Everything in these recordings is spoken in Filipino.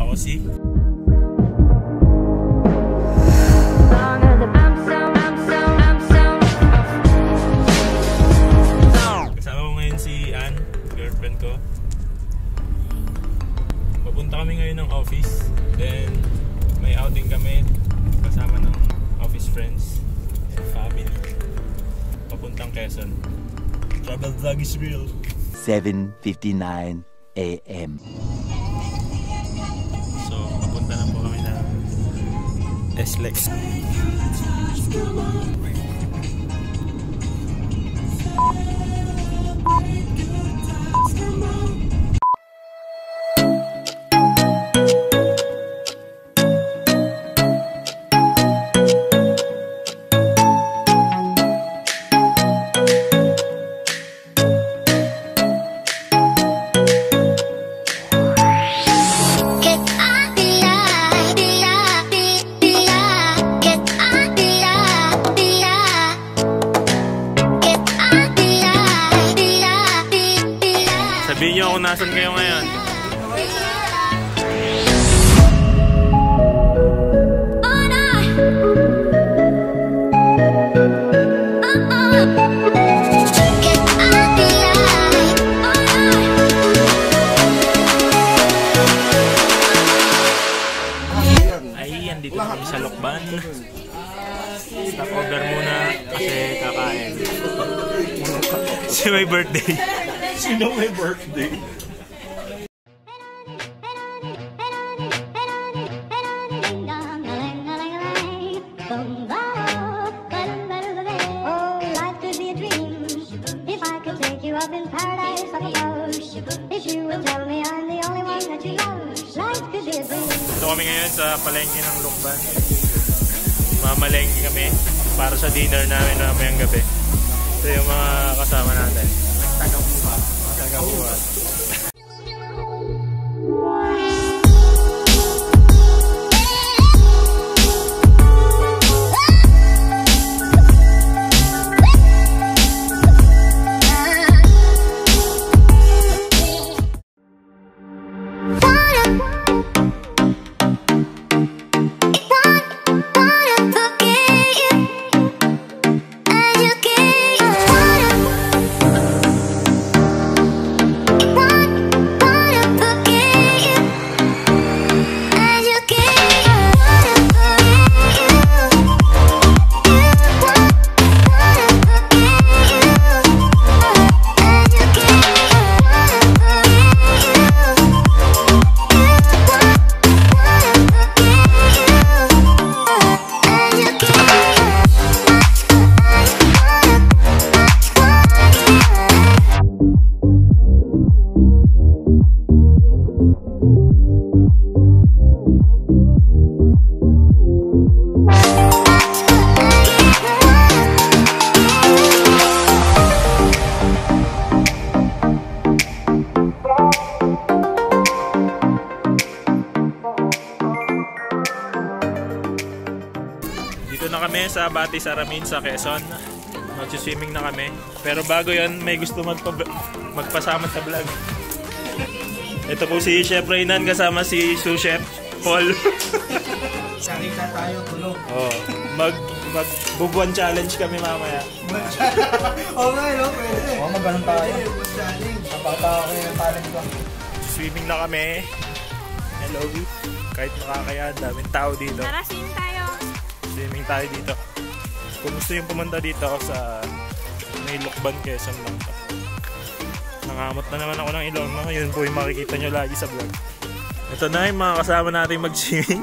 Aussie. Kasama ko ngayon si Ann, girlfriend ko. Papunta kami ngayon ng office. Then may outing kami kasama ng office friends and family. Papuntang Quezon. Travel vlog is real. 7:59 AM. So, papunta na po kami ng SLEX. Sabihin niyo kung nasan kayo ngayon. Ay, andito kami sa Lokban. Stop over muna kasi kakain. Si may birthday. Sino may birthday? Ito kami ngayon sa palengke ng Lokban. Mamalengke kami para sa dinner namin mamayang gabi. Ito yung mga kasama natin. Tagabuhat. Na kami sa Batis Aramin sa Quezon. Mag-swimming na kami. Pero bago yon may gusto magpasama sa vlog. Ito po si Chef Reynan kasama si Sous Chef Paul. Sakita tayo, tulog. Oh, mag-bubuan challenge kami mamaya. Okay, no? Pwede. Oo, mag-ganon tayo. Napakatawa ko yung talent ko. Swimming na kami. Hello. Kahit makakaya, daming tao dito. Narasin tayo. Swimming tayo dito. Kung gusto yung pumunta dito sa may Lokban, Quezon lang to. Nangamot na naman ako ng ilong. No? Yun po yung makikita nyo lagi sa vlog. Ito na yung mga kasama natin mag-swimming.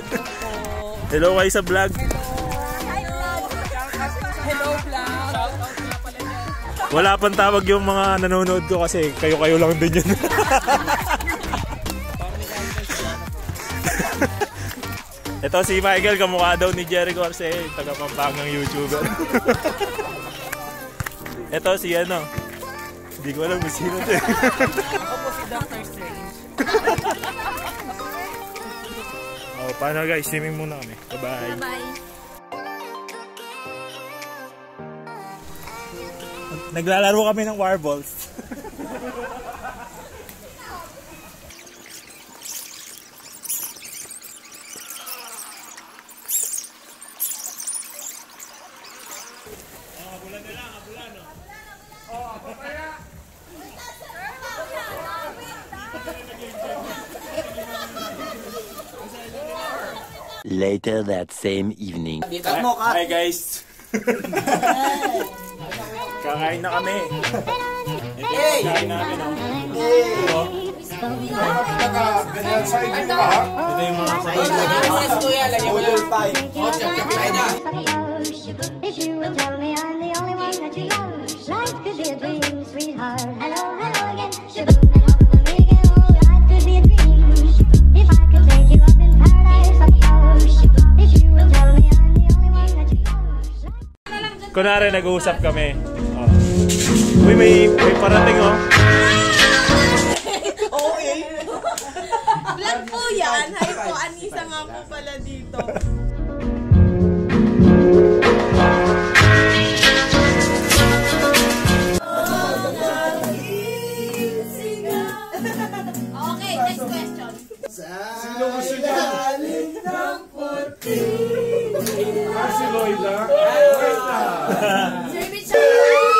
Hello kayo sa vlog. Hello vlog. Wala pang tawag yung mga nanonood ko kasi kayo-kayo lang din yun. Ito si Michael, kamukha daw ni Jerry Corse, taga-Pampangang YouTuber. Ito si ano, hindi ko alam kung sino ito. Opo, si Dr. Strange. Oh, paano guys, swimming muna kami. Bye-bye. Bye-bye. Naglalaro kami ng warballs. Later that same evening. Hi guys! Kakain na kami. Ito yung kakain namin. Ito yung mga If you will tell me I'm the only one that you love, life could be a dream, sweetheart. Hello, hello again. Shaboom, and over the weekend, oh, life could be a dream. If I could take you up in paradise, like if you will tell me I'm the only one that you love. Kunwari, nag-uusap kami. Oh. Uy, may parating oh. Okay. Vlog po yan. Hi po, Anissa nga po pala dito. Okay, next question. Sino gusto niya? Si Loida. Sir Richard!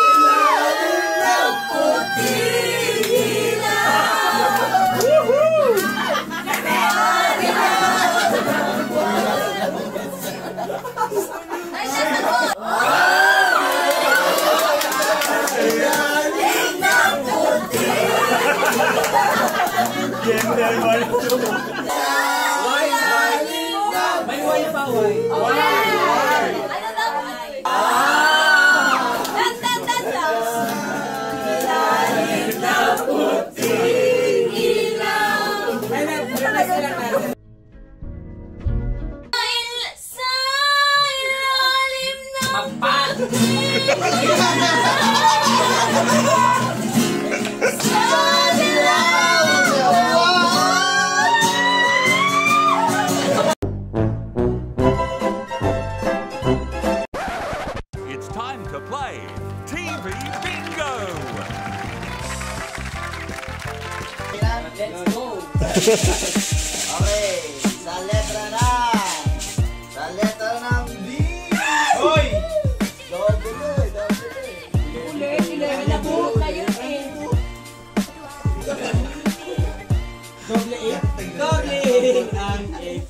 May wine pa, wine. Ano daw? Dan daw. Ilalim ng puting ilaw. Sa ilalim ng puting It's time to play TV Bingo! Let's go! Okay, sa letra ng B! Hoy! Double. Nabuhok na yun eh. Doble 8? Doble 8 ang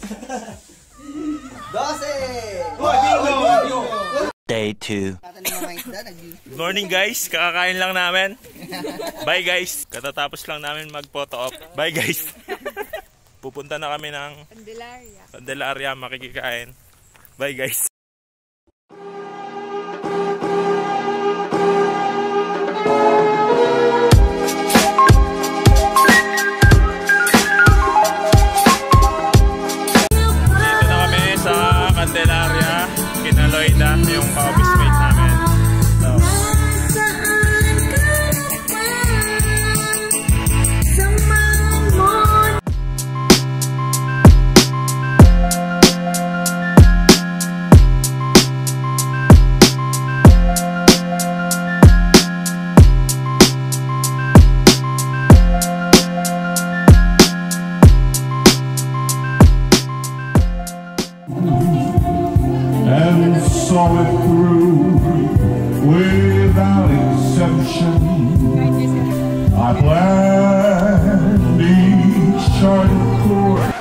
8. 12! Hoy, bingo! Day 2. Good morning guys, kakakain lang namin. Bye guys, katatapos lang namin mag-photo op. Bye guys. Pupunta na kami ng Candelaria, makikikain. Bye guys. Dito na kami sa Candelaria, kina Loida, yung ka-office mate namin. So, and saw it through without exception. I planned each charted course.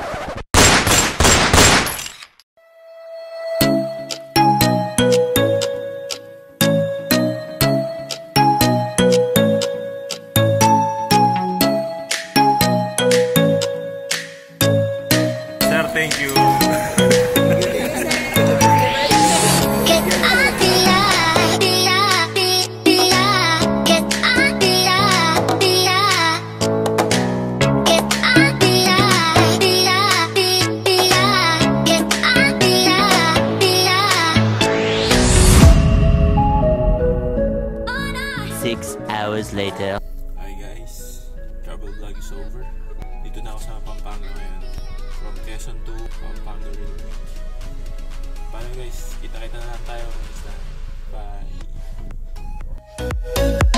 sir, thank you. Later. Hi guys, travel vlog is over. Dito na ako sa Pampanga ngayon. From Quezon to Pampanga Railway. Paano guys, kita-kita na lang tayo. Bye!